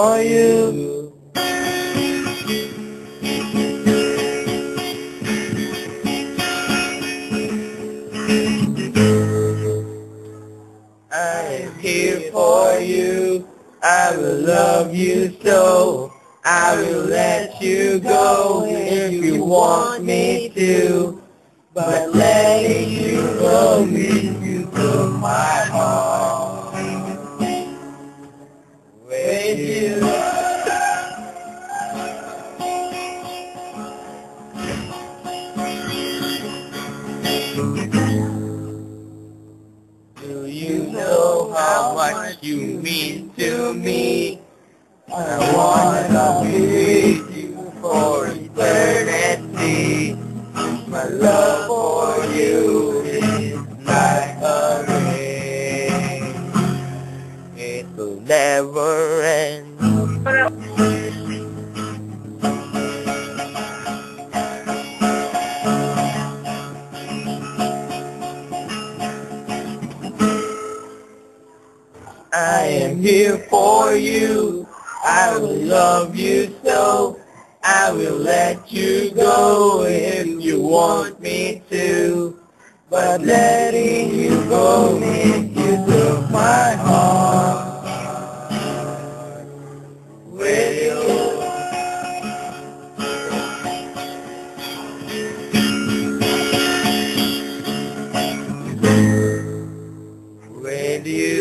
for you. I am here for you. I will love you so. I will let you go if you want me to. But letting you go means you took my heart with you. Do you know how much you mean to me? I wanna be with you for eternity. My love for you is like a rain. It will never end. I am here for you. I will love you so. I will let you go if you want me to. But letting you go means you took my heart with you. With you.